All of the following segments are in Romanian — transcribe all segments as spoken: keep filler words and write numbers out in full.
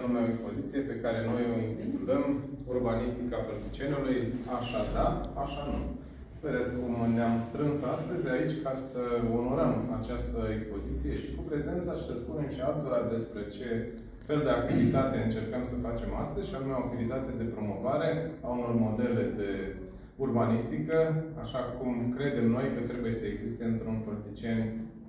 anume o expoziție pe care noi o intitulăm Urbanistica Fălticenului, așa da, așa nu. Vedeți cum ne-am strâns astăzi aici ca să onorăm această expoziție și cu prezența și să spunem și altora despre ce fel de activitate încercăm să facem astăzi, și anume o activitate de promovare a unor modele de urbanistică, așa cum credem noi că trebuie să existe într-un Fălticeni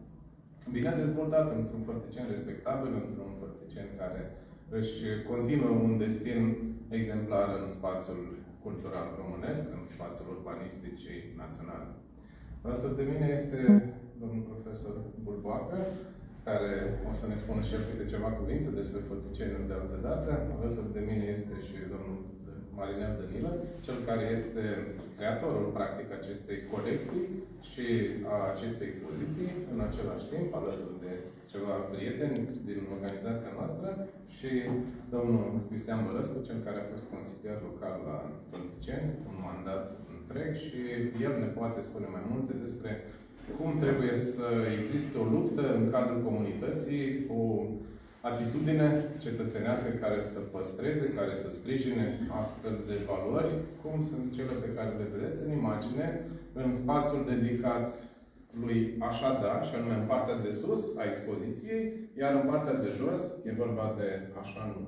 bine dezvoltat, într-un Fălticeni respectabil, într-un Fălticeni care își continuă un destin exemplar în spațiul cultural românesc, în spațiul urbanisticii naționale. Alături de mine este domnul profesor Bulboacă, care o să ne spună și el câte ceva cuvinte despre Fălticeniul de altă dată. Alături de mine este și domnul Marinel Danilă, cel care este creatorul, practic, acestei colecții și a acestei expoziții, în același timp, alături de ceva prieteni din organizația noastră, și domnul Cristian Bălăscu, cel care a fost consilier local la Fălticeni, un mandat întreg, și el ne poate spune mai multe despre cum trebuie să existe o luptă în cadrul comunității, o atitudine cetățenească care să păstreze, care să sprijine astfel de valori, cum sunt cele pe care le vedeți în imagine, în spațiul dedicat lui Așa da, și anume în partea de sus a expoziției, iar în partea de jos e vorba de Așa nu.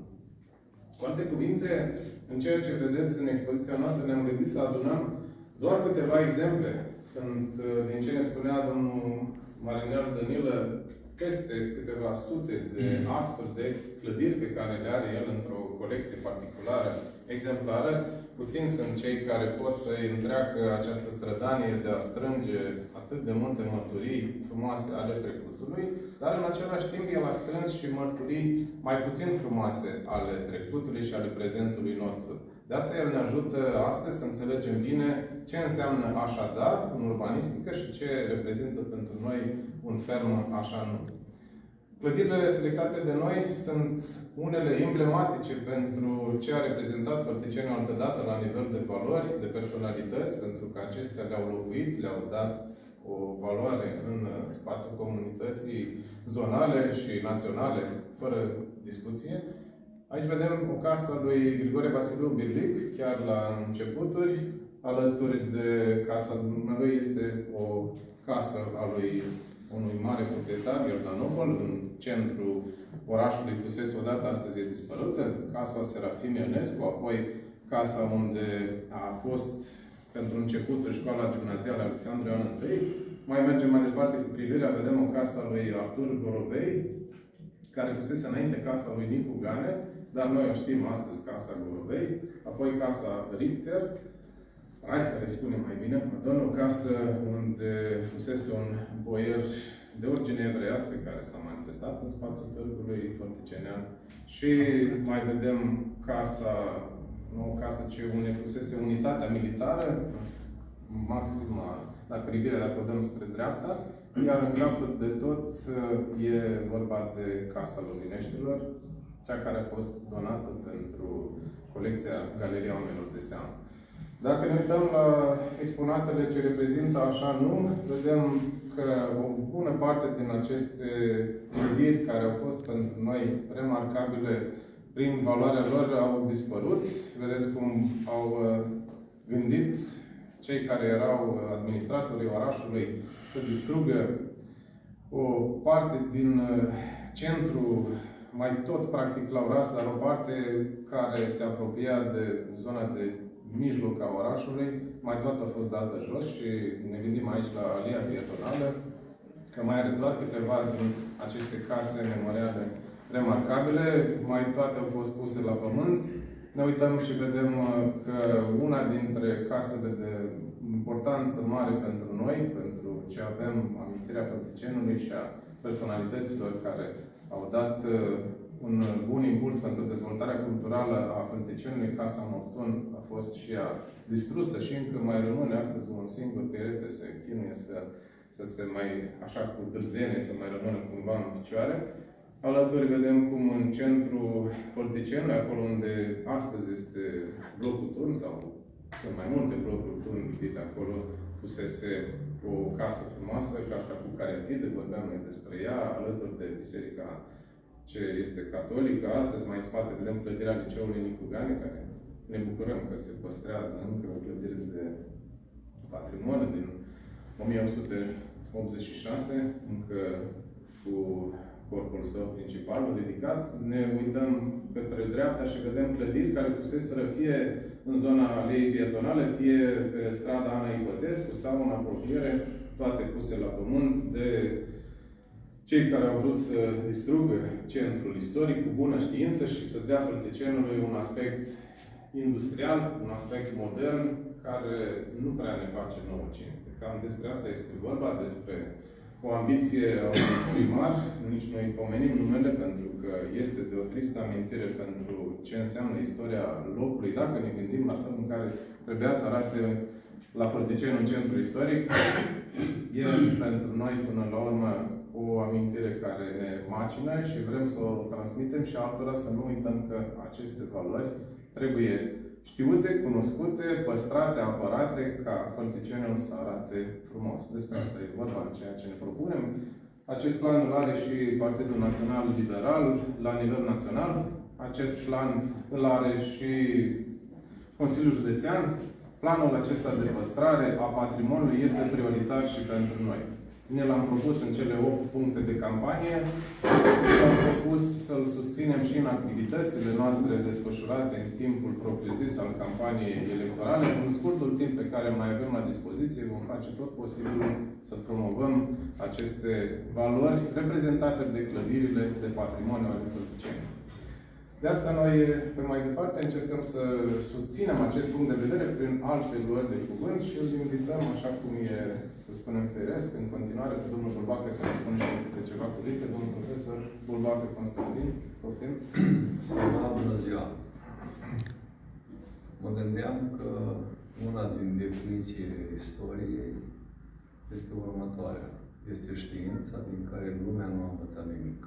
Cu alte cuvinte, în ceea ce vedeți în expoziția noastră, ne-am gândit să adunăm doar câteva exemple. Sunt, din ce ne spunea domnul Marinel Danilă, peste câteva sute de astfel de clădiri pe care le are el într-o colecție particulară, exemplară. Puțini sunt cei care pot să-i întreacă această strădanie de a strânge atât de multe mărturii frumoase ale trecutului, dar în același timp el a strâns și mărturii mai puțin frumoase ale trecutului și ale prezentului nostru. De asta el ne ajută astăzi să înțelegem bine ce înseamnă Așa da în urbanistică și ce reprezintă pentru noi un ferm Așa nu. Clădirile selectate de noi sunt unele emblematice pentru ce a reprezentat Fălticeniul altădată la nivel de valori, de personalități, pentru că acestea le-au locuit, le-au dat o valoare în spațiul comunității zonale și naționale, fără discuție. Aici vedem o casă a lui Grigore Vasiliu Birlic, chiar la începuturi. Alături de casa lui este o casă a lui unui mare proprietar, Iordanopol, în centrul orașului fusese odată, astăzi e dispărută. Casa Serafim Ionescu, apoi casa unde a fost pentru începutul școala gimnazială Alexandru Ioan I. Mai mergem mai departe cu privirea, vedem o casă a lui Artur Gorovei, care fusese înainte casa lui Nicu Gane, dar noi o știm astăzi, casa Gorovei, apoi casa Richter, hai, care îi spune mai bine, pardon, o casă unde fusese un boier de origine evreiască care s-a manifestat în spațiul târgului fălticenean. Și mai vedem casa, nu o casă, ci unde fusese unitatea militară, maxima, la privire, dacă o dăm spre dreapta, iar în capăt de tot e vorba de Casa Lovineștilor, cea care a fost donată pentru colecția Galeria Oamenilor de Seamă. Dacă ne uităm la exponatele ce reprezintă Așa nu, vedem că o bună parte din aceste clădiri care au fost pentru noi remarcabile prin valoarea lor au dispărut. Vedeți cum au gândit cei care erau administratorii orașului să distrugă o parte din centru, mai tot practic la oraș, dar o parte care se apropia de zona de mijloc a orașului, mai toată a fost dată jos și ne gândim aici la alia pietonală, că mai are doar câteva din aceste case memoriale remarcabile, mai toate au fost puse la pământ. Ne uităm și vedem că una dintre casele de importanță mare pentru noi, pentru ce avem amintirea Fălticeniului și a personalităților care au dat un bun impuls pentru dezvoltarea culturală a Fălticeniului, Casa Morțun a fost și ea distrusă și încă mai rămâne astăzi un singur perete, se chinuie să, să se mai, așa cu dârzene, să mai rămână cumva în picioare. Alături vedem cum în centrul Fălticeniului, acolo unde astăzi este blocul Turn, sau sunt mai multe blocuri Turn ridicate acolo, fusese o casă frumoasă, casa cu Cariatide, vorbeam noi despre ea, alături de Biserica ce este catolică. Astăzi, mai în spate, vedem clădirea Liceului Nicu Gane, care ne bucurăm că se păstrează încă o clădire de patrimoniu din o mie opt sute optzeci și șase, încă cu corpul său principal ridicat. Ne uităm către dreapta și vedem clădiri care fuseseră fie în zona aleii pietonale, fie pe strada Ana Ipătescu sau în apropiere, toate puse la pământ de cei care au vrut să distrugă centrul istoric cu bună știință și să dea Fălticenului un aspect industrial, un aspect modern, care nu prea ne face nouă cinste. Cam despre asta este vorba, despre o ambiție a unui primar. Nici noi pomenim numele, pentru că este de o tristă amintire pentru ce înseamnă istoria locului. Dacă ne gândim la felul în care trebuia să arate la Fălticeni un centru istoric, e pentru noi, până la urmă, o amintire care ne macină și vrem să o transmitem și altora, să nu uităm că aceste valori trebuie știute, cunoscute, păstrate, apărate, ca Fălticeniul să arate frumos. Despre asta e vorba, ceea ce ne propunem. Acest plan îl are și Partidul Național Liberal la nivel național. Acest plan îl are și Consiliul Județean. Planul acesta de păstrare a patrimoniului este prioritar și pentru noi. Ne l-am propus în cele opt puncte de campanie. Am propus să-l susținem și în activitățile noastre desfășurate în timpul propriu-zis al campaniei electorale. În scurtul timp pe care mai avem la dispoziție, vom face tot posibilul să promovăm aceste valori reprezentate de clădirile de patrimoniu ale Fălticeni. De asta noi, pe mai departe, încercăm să susținem acest punct de vedere prin alte luări de cuvânt și îl invităm, așa cum e, să spunem, firesc, în continuare, pe domnul Bulbacă să ne spună și câte ceva cuvinte. Domnul profesor Bulbacă Constantin, poftim. Bună ziua! Mă gândeam că una din definițiile istoriei este următoarea. Este știința din care lumea nu a învățat nimic.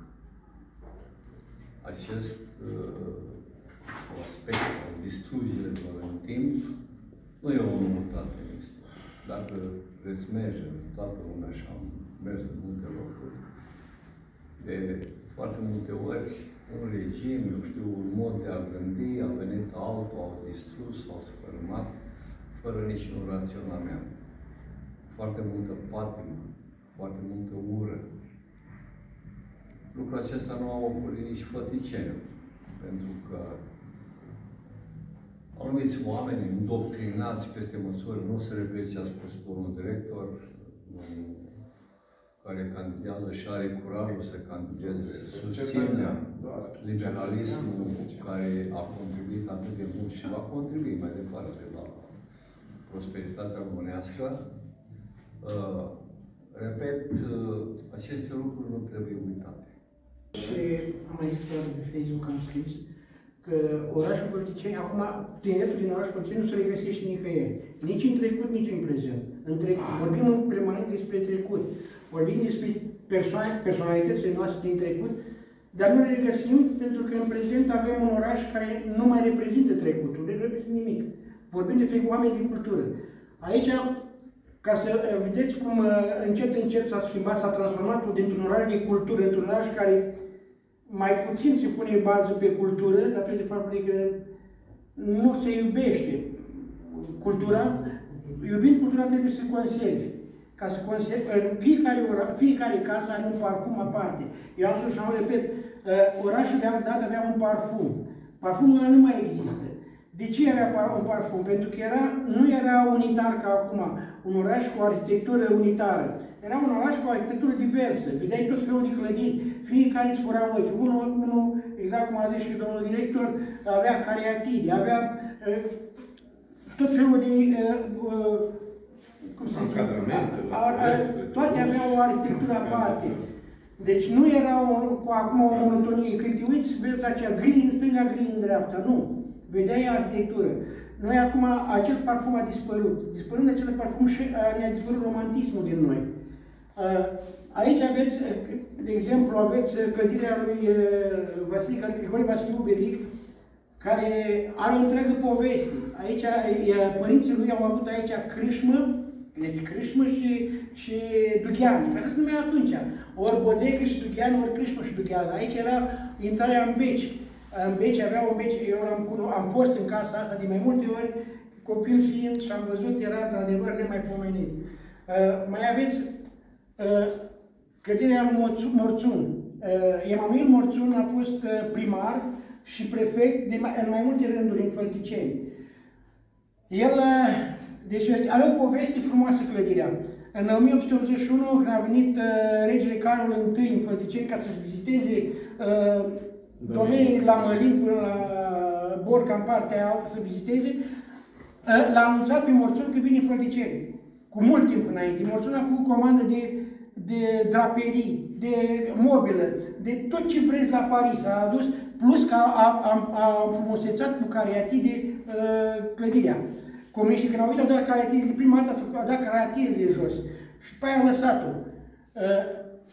Acest uh, aspect al distrugerilor în timp nu e o noutate în istorie. Dacă veți merge în toată lumea și am mers în multe locuri, de foarte multe ori, un regim, eu știu, un mod de a gândi, a venit altul, au distrus, au sfărâmat, fără niciun raționament. Foarte multă patimă, foarte multă ură. Lucrul acesta nu a ocolit nici Fălticeniu, pentru că anumiți oameni îndoctrinați peste măsură, nu se repede ce a spus domnul director, care candidează și are curajul să candideze, să susțină liberalismul care a contribuit atât de mult și va contribui mai departe la prosperitatea românească. Uh, repet, uh, aceste lucruri nu trebuie uitate. Și am mai scris pe Facebook, am scris, că orașul Fălticeni, acum, tineretul din orașul Fălticeni nu se regăsește nicăieri. Nici în trecut, nici în prezent. În trecut, vorbim permanent despre trecut. Vorbim despre persoane, personalitățile noastre din trecut, dar nu le regăsim pentru că în prezent avem un oraș care nu mai reprezintă trecutul, nu reprezintă nimic. Vorbim despre oameni de cultură. Aici, ca să vedeți cum încet, încet s-a schimbat, s-a transformat dintr-un oraș de cultură într-un oraș care mai puțin se pune bază pe cultură, datorită faptului că nu se iubește cultura. Iubind cultura trebuie să conservi. Ca să conservi, în fiecare, ora, fiecare casă are un parfum aparte. Eu am spus și am repet, orașul de altă dată avea un parfum. Parfumul ăla nu mai există. De ce avea un parfum? Pentru că era, nu era unitar ca acum, un oraș cu arhitectură unitară. Era un oraș cu arhitectură diversă. Vedeai tot felul de clădiri, fiecare îți fura ochi. Unul, unul, exact cum a zis și domnul director, avea cariatide, avea uh, tot felul de uh, uh, cum se zice, toate aveau o arhitectură aparte. Deci nu era o, cu acum o monotonie. Când te uiți, vezi acea gri în stânga, gri în dreapta. Nu. Vedeai arhitectură. Noi acum, acel parfum a dispărut. Dispărând acel parfum și ne-a dispărut romantismul din noi. Aici aveți, de exemplu, aveți clădirea lui Vasile, Grigore Vasiliu Beric, care are o întreagă poveste. Aici, părinții lui au avut aici crâșmă, Deci Crâșmă și, și Dugheani, așa se numea atunci. Ori Bodegă și Dugheani, ori Crâșmă și Dugheani. Aici era intrarea în Beci. În Beci avea un Beci, eu am, am fost în casa asta de mai multe ori, copil fiind, și am văzut, era într-adevăr nemaipomenit. Uh, mai aveți uh, clădirea lui Morțun. Uh, Emanuel Morțun a fost uh, primar și prefect de mai, în mai multe rânduri în Fălticeni. El, uh, deci, are o poveste frumoasă clădirea. În o mie opt sute optzeci și unu, când a venit uh, regele Carol I în Fălticeni ca să viziteze uh, domeniul la Mălin până la Borca, în partea altă, să viziteze, uh, l-a anunțat pe Morțun că vine în Fălticeni. Cu mult timp înainte. Morțun a făcut comandă de, de draperii, de mobilă, de tot ce vreți la Paris. A adus, plus că a, a, a, a înfrumusețat cu cariatide uh, clădirea. Comuniștii, când au uitat, au dat cariatide, prima dată au dat cariatide de jos. Și după aia au lăsat-o. Uh,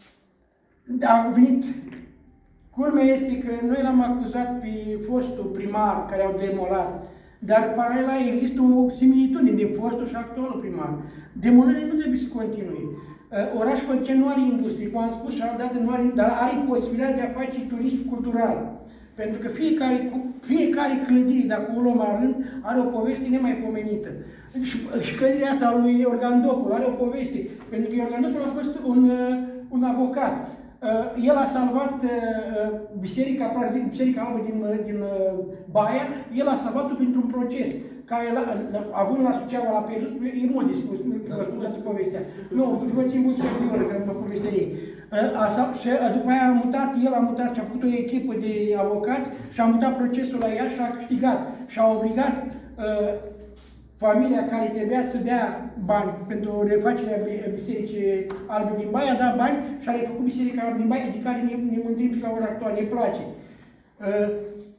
au venit. Culmea este că noi l-am acuzat pe fostul primar care au demolat. Dar paralela există o similitudine din fostul și actualul primar. Demolările nu trebuie să continue. Orașul Fălticeni nu are industrie, cum am spus și altă dată, nu are, dar are posibilitatea de a face turism cultural. Pentru că fiecare, fiecare clădire, dacă o luăm la rând, are o poveste nemaipomenită. Și, și clădirea asta a lui Iorgan Dopul are o poveste. Pentru că Iorgan Dopul a fost un, un avocat. El a salvat biserica, biserica albă din, din Baia, el a salvat-o printr-un proces. Care, având la Suceava, l-a pierdut, e mult dispus, nu vă spuneți povestea. Nu, vă țin bun să vă că vă povestea ei. Și după aia a mutat, el a mutat și a făcut o echipă de avocați și a mutat procesul la ea și a câștigat. Și a obligat uh, familia care trebuia să dea bani pentru refacerea Bisericii Albe din Baia, a dat bani și a refăcut Biserica Albe din Baia, de care ne, ne mândrim și la ora actuală, ne place. Uh,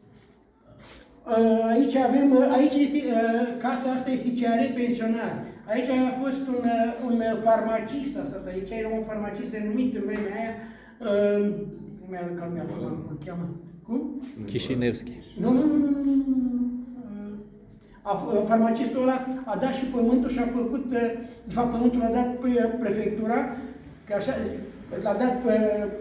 Aici avem, aici este, casa asta este C R pensionar. Aici a fost un, un farmacist, asta, aici era un farmacist renumit în vremea aia, cum mă cheamă? Cum? Chișinevski. Nu, nu, nu, nu, nu. Farmacistul ăla a dat și pământul și a făcut, de fapt pământul a dat prefectura, că așa, l-a dat pe,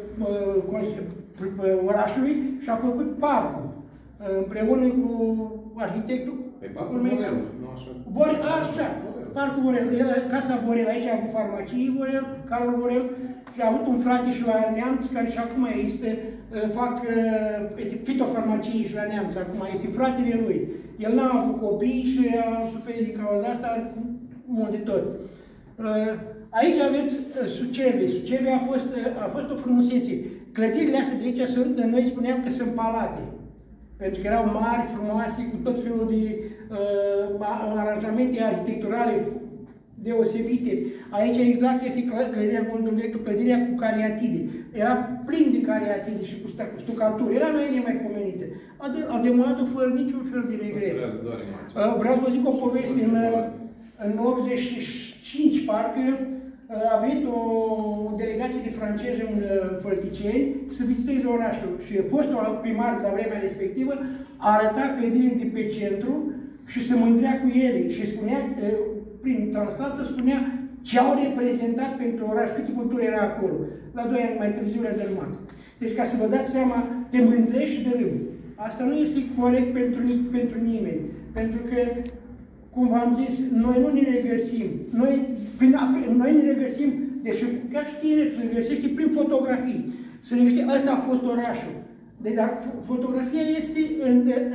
pe, pe orașului și a făcut parcul. Împreună cu arhitectul. Pe parcul Vorel, nu așa? Vorel, așa, parcul Vorel. Casa Vorel, aici a avut farmacie Vorel, Carol Vorel, și a avut un frate și la Neamț, care și acum este, fac, este fitofarmacie și la Neamț, acum este fratele lui. El n-a avut copii și a suferit din cauza asta mult de tot. Aici aveți Suceve. Suceve a fost, a fost o frumusețe. Clădirile astea de aici sunt, noi spuneam că sunt palate. Pentru că erau mari, frumoase, cu tot felul de uh, aranjamente arhitecturale deosebite. Aici exact este clădirea cu directul, clădirea cu cariatide. Era plin de cariatide și cu stucatură. Era noi nemaipomenită. Au demolat-o fără niciun fel de regret. Uh, vreau să vă zic o poveste. În, în optzeci și cinci, parcă, a venit o delegație de francezi în Fălticeni să viziteze orașul și fostul primar de la vremea respectivă arăta clădirile de pe centru și se mândrea cu ele și spunea, prin translator, spunea ce au reprezentat pentru oraș, câte cultură era acolo. La doi ani mai târziu le-a dărâmat. Deci ca să vă dați seama, te mândrești și dărâmi. Asta nu este corect pentru, pentru nimeni. Pentru că, cum v-am zis, noi nu ne regăsim. Noi, prin, noi ne regăsim, deși chiar și tineri se regăsește prin fotografii. Se regăsește, ăsta a fost orașul. Deci, dar fotografia este în,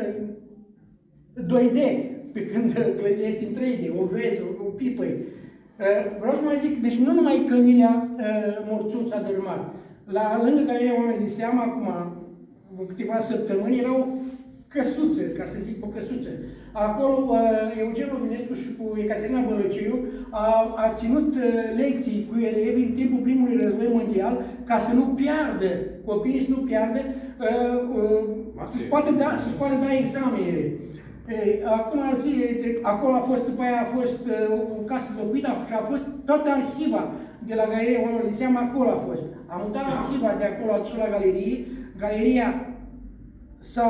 în doi D, pe când clădirea este în trei D, o vezi, o pipă. Vreau să mai zic, deci nu numai clădirea Morțun s-a dărâmat. La lângă Galeria Oameni de Seamă, acum, câteva săptămâni, era o căsuță, ca să zic, o căsuță. Acolo, Eugen Lovinescu și cu Ecaterina Bălăciu a, a ținut lecții cu elevi în timpul primului război mondial, ca să nu piardă, copiii să nu piardă, să-și poată da, să-și poată da examenele. Acum zile, acolo a fost, după aia a fost o casă locuită și a fost toată arhiva de la Galeria Oamenilor de Seamă, acolo a fost. Am mutat arhiva de acolo, a dus la galerie, galeria s-a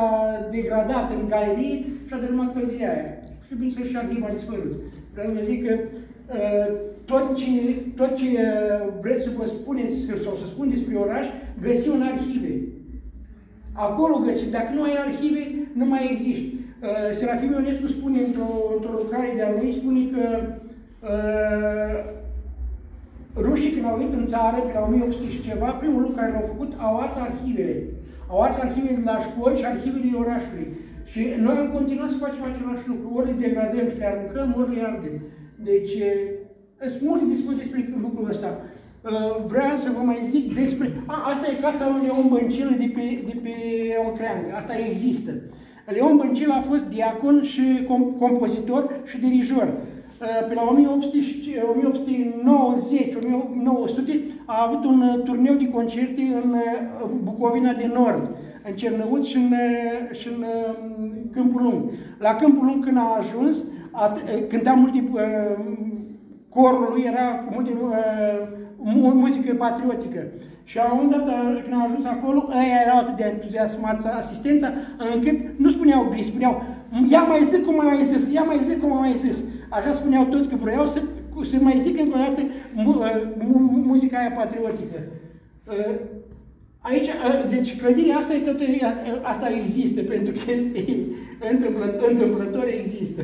degradat în galerie și a dărâmat clădirea aia. Și bineînțeles și arhiva a dispărut. Vreau să vă zic că tot ce, tot ce vreți să vă spuneți sau să spun despre oraș, găsim în arhive. Acolo găsim. Dacă nu ai arhive, nu mai există. Serafim Ionescu spune într-o într lucrare de-a lui, spune că uh, rușii când au venit în țară, pe la o mie opt sute și ceva, primul lucru care l-au făcut, au ars arhivele. Au ars arhivele la școli și arhivele orașului. Și noi am continuat să facem același lucru. Ori le degradăm și le aruncăm, ori le ardem. Deci, sunt multe discuții despre lucrul ăsta. Vreau să vă mai zic despre... A, asta e casa lui Leon Băncilă de pe, de pe Oncreangă. Asta există. Leon Băncilă a fost diacon și compozitor și dirijor. Pe la o mie opt sute nouăzeci - o mie nouă sute a avut un turneu de concerte în Bucovina de Nord, în Cernăuți și în, și în Câmpul Lung. La Câmpul Lung, când a ajuns, a, cânta multe, corul lui era cu multe muzică patriotică. Și la un moment dat, când au ajuns acolo, ăia erau atât de entuziasmați asistența, încât nu spuneau bine, spuneau ia mai zic cum am mai zis, ia mai zic cum am mai zis. Așa spuneau toți că vreau să, să mai zic încă o dată muzica aia patriotică. Aici, deci clădirea asta, e tot, asta există, pentru că este întâmplător, întâmplător există.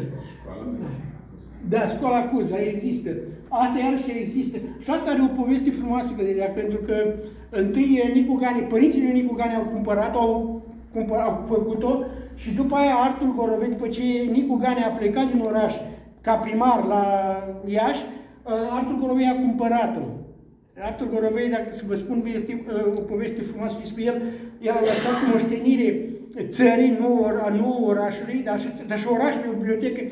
Da, școala Cuza există. Asta iarăși există. Și asta are o poveste frumoasă, Clădirea, pentru că întâi Nicu Gane, părinții lui Nicu Gane au cumpărat, au, cumpărat, au făcut-o și după aia Artur Gorovei, după ce Nicu Gane a plecat din oraș ca primar la Iași, Artur Gorovei a cumpărat-o. Artur Gorovei, dacă să vă spun, este o poveste frumoasă despre el, el a lăsat moștenire țării, nu, nu orașului, dar și, dar și orașul, o bibliotecă.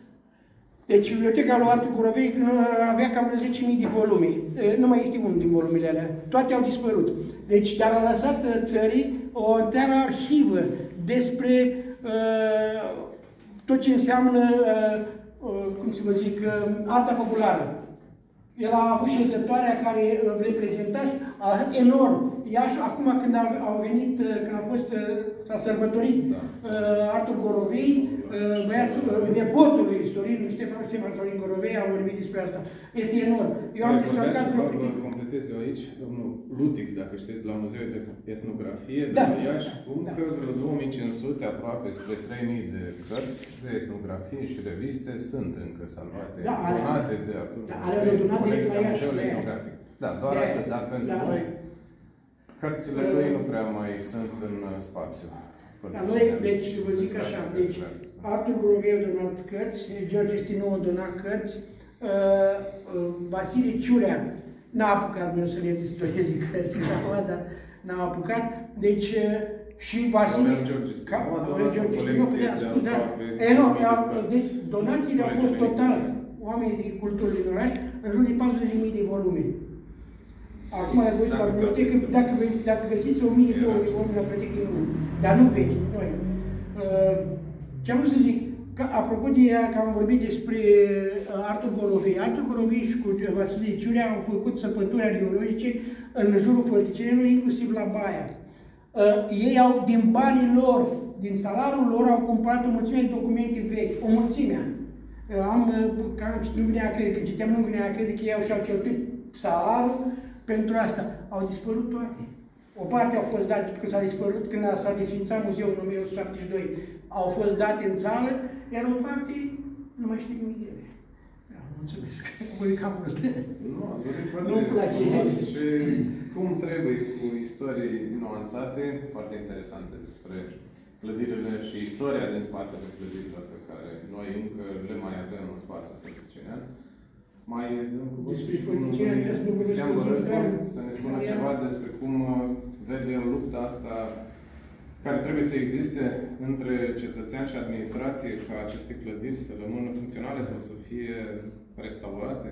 Deci, biblioteca lui Artur Gorovei avea cam zece mii de volume. Nu mai este unul din volumele alea. Toate au dispărut. Deci, dar a lăsat țării o întreagă arhivă despre uh, tot ce înseamnă, uh, uh, cum să vă zic, uh, arta populară. El a avut șezătoarea care reprezenta și a arătat enorm. Iași, acum când a, au venit, când a fost, s-a sărbătorit da. uh, Artur Gorovei, uh, băiatul, uh, nepotul lui Sorin, Ștefan, Ștefan Sorin Gorovei, a vorbit despre asta. Este enorm. Eu am descărcat vreo câte... completez eu aici, domnul Lutic, dacă știți, la Muzeul de Etnografie, de da. la Iași, cum da. că vreo două mii cinci sute, aproape spre trei mii de cărți de etnografie și reviste sunt încă salvate, da, ale, donate de Artur da, ale donate direct la Iași. Da, doar de atât, dar pentru da, noi, cărțile uh, lui nu prea mai sunt în spațiu. La noi, deci, vă zic așa, deci, Artur Gorovei a donat cărți, George Stinu a donat cărți, uh, uh, Vasile Ciurea n-a apucat, nu să ne istorieze cărțile acum, dar n-a apucat, deci, uh, și Vasile... George Stinu, da, deci, donațiile au fost total, oamenii de cultură din oraș, în jur de patruzeci de mii de volume. Acum, voi la bibliotecă, dacă, dacă găsiți o mie, două de volume la bibliotecă, nu. Dar nu vechi, noi. Uh, ce am vrut să zic, că, apropo de ea, că am vorbit despre uh, Artur Gorovei. Artur Gorovei și cu Vasile Ciurea au făcut săpături arheologice în jurul Fălticenului, inclusiv la Baia. Uh, ei au, din banii lor, din salariul lor, au cumpărat o mulțime de documente vechi, o mulțime. Uh, am, uh, nu venea a crede, când citeam, nu venea a crede că ei și-au cheltuit salariul pentru asta. Au dispărut toate. O parte au fost date, când s-a dispărut, când s-a desfințat muzeul în o mie opt sute șaptezeci și doi, au fost date în țară, iar o parte nu mai știu nimic de ele. Da, mulțumesc. Voi cam mult. Nu, ați vorbit foarte Nu-mi place. Și cum trebuie, cu istorii nuanțate, foarte interesante despre clădirile și istoria din spatele clădirilor pe care noi încă le mai avem în spațiul fălticenean. Mai despre Fălticeni, Cristian Bărescu, să ne spună ceva despre cum vede în lupta asta care trebuie să existe între cetățean și administrație ca aceste clădiri să rămână funcționale sau să fie restaurate?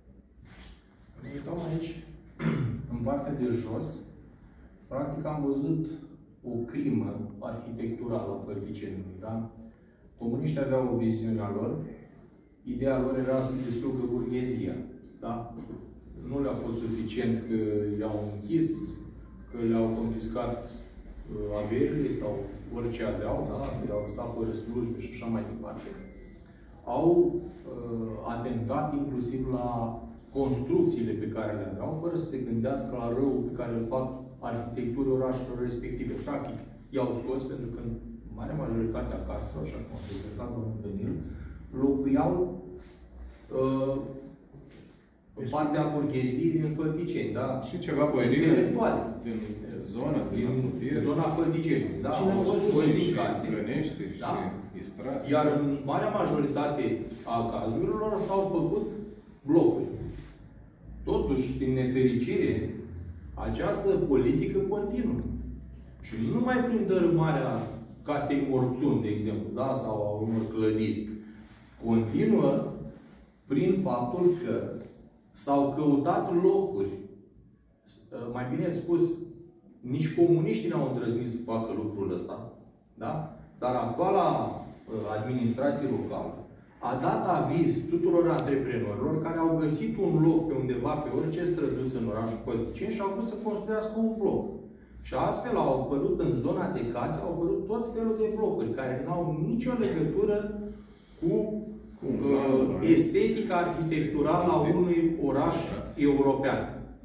Uităm aici, în partea de jos, practic am văzut o crimă arhitecturală a Fălticeniului, da? Comuniștii aveau o viziune a lor. Ideea lor era să distrugă burghezia. Da? Nu le-a fost suficient că i-au închis, că le-au confiscat uh, averile sau orice aveau, da? Le-au stat fără slujbe și așa mai departe. au uh, atentat inclusiv la construcțiile pe care le aveau, fără să se gândească la răul pe care îl fac arhitecturii orașelor respective. Practic, i-au scos pentru că în marea majoritate a caselor, așa cum a prezentat domnul Danil, locuiau uh, în partea burgheziei din Fălticeni, da? Și ceva părinți intelectuale. Din zona, din, din zona Fălticeni, da? Au scos din case. Grănește și da? Istrat. Iar în marea majoritate a cazurilor s-au făcut blocuri. Totuși, din nefericire, această politică continuă. Și nu numai prin dărâmarea casei Morțun, de exemplu, da? Sau a unor clădiri. Continuă prin faptul că s-au căutat locuri. Mai bine spus, nici comuniștii n-au îndrăznit să facă lucrul ăsta. Da? Dar actuala administrație locală a dat aviz tuturor antreprenorilor care au găsit un loc pe undeva, pe orice străduț în orașul Fălticeni și au vrut să construiască un bloc. Și astfel au apărut în zona de case, au apărut tot felul de blocuri care nu au nicio legătură cu uh, estetica arhitecturală a unui oraș european.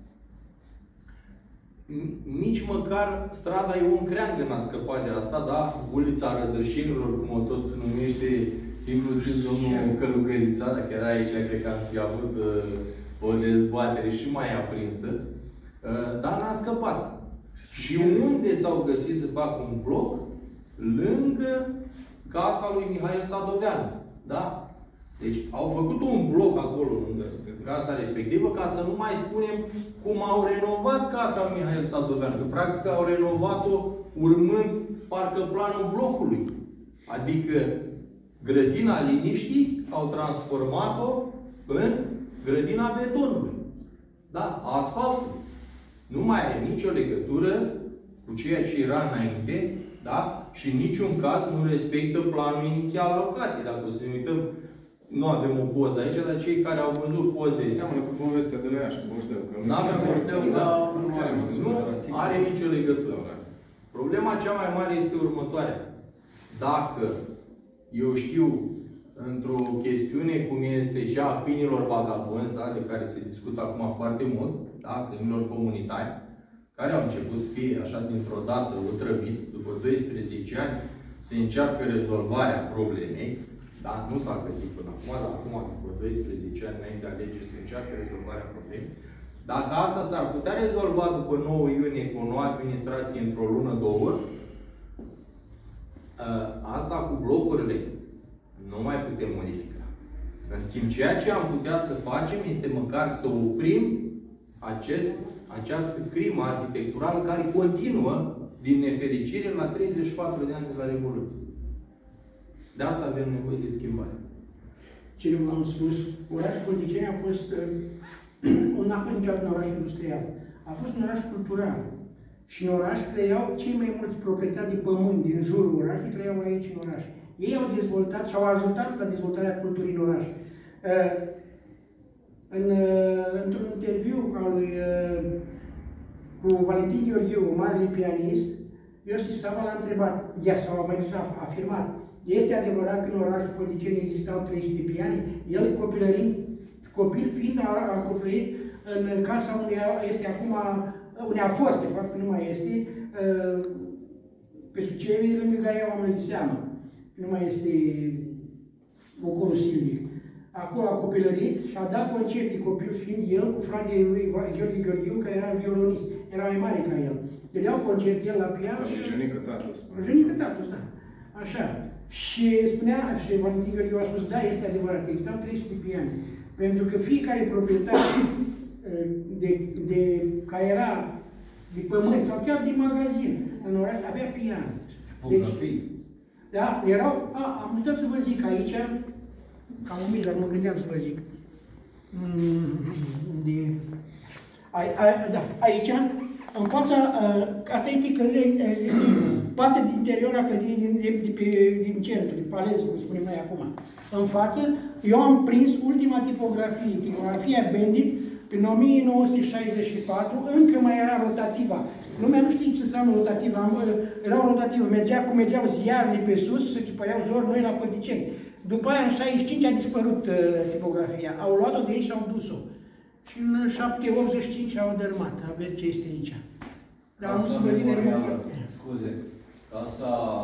Nici măcar strada Ion Creangă n-a scăpat de asta, da? Ulița Rădășinilor, cum o tot numește inclusiv domnul Călugărița, dacă era aici, cred că am fi avut uh, o dezbatere și mai aprinsă, uh, dar n-a scăpat. Și unde s-au găsit să facă un bloc? Lângă casa lui Mihail Sadoveanu. Da? Deci au făcut un bloc acolo lângă casa respectivă, ca să nu mai spunem cum au renovat casa lui Mihail Sadoveanu. Că practic au renovat-o urmând parcă planul blocului. Adică grădina liniștii au transformat-o în grădina betonului. Da? Asfaltul. Nu mai are nicio legătură cu ceea ce era înainte, da? Și în niciun caz nu respectă planul inițial al casei. Dacă o să ne uităm, nu avem o poză aici, dar cei care au văzut poze... Seamănă cu povestea de la Iași, cu Boșteu. Nu avem Boșteu, dar nu are nicio legătură. Problema cea mai mare este următoarea. Dacă, eu știu, într-o chestiune cum este cea a câinilor vagabonzi, da, de care se discută acum foarte mult, da, câinilor comunitari, care au început să fie așa dintr-o dată otrăviți, după doisprezece ani, se încearcă rezolvarea problemei, da, nu s-a găsit până acum, dar acum, după doisprezece ani înainte de alegeri, se încearcă rezolvarea problemei. Dacă asta s-ar putea rezolva după nouă iunie cu o nouă administrație într-o lună, două, asta cu blocurile nu mai putem modifica. În schimb, ceea ce am putea să facem este măcar să oprim acest, această crimă arhitecturală care continuă, din nefericire, la treizeci și patru de ani de la Revoluție. De asta avem nevoie de schimbare. Ce v-am spus, orașul Fălticeni a fost, n a fost niciodată un oraș industrial. A fost un oraș cultural. Și în oraș trăiau cei mai mulți proprietari de pământ din jurul orașului, trăiau aici în oraș. Ei au dezvoltat și au ajutat la dezvoltarea culturii în oraș. În, într-un interviu al lui, cu Valentin Gheorghiu, marele pianist, Iosif Sava l-a întrebat, ea sau mai bine a afirmat, este adevărat că în orașul Fălticeni existau trei sute de piani? El, copilărind, copil fiind, a acoperit în casa unde este acum, unde a fost, de fapt, nu mai este, pe Sucevi, lângă Gaia Oamenii de Seamă. Nu mai este Ocorul Silvic. Acolo a copilărit și a dat concerte copil fiind el cu fratele lui Gheorghe Gheorghiu, care era violonist. Era mai mare ca el. El iau concert el la pian și... Și junică tatăl. Junică tatăl, da. Așa. Și spunea, și Valentin Gheorghiu a spus, da, este adevărat, că existau trei sute de piani. Pentru că fiecare proprietar de, de, care era de pământ sau chiar din magazin în oraș, avea pian. Deci, da, erau, a, am uitat să vă zic aici, cam un mic, dar mă gândeam să vă zic. De, a, a, da, aici, în fața, a, asta este clădirea, este partea din interior a clădirii din, de, de, de, din centru, de palez, cum spunem noi acum. În față, eu am prins ultima tipografie, tipografia Bendit, prin o mie nouă sute șaizeci și patru, încă mai era rotativa. Lumea nu știe ce înseamnă rotativa. Era o rotativă. Mergea cum mergeau ziarele pe sus, se tipăreau zor noi la Fălticeni. După aia, în șaizeci și cinci a dispărut uh, tipografia. Au luat-o de aici și au dus-o. Și în șapte optzeci și cinci au dărmat. Aveți ce este aici. Dar nu se văzine Scuze, casa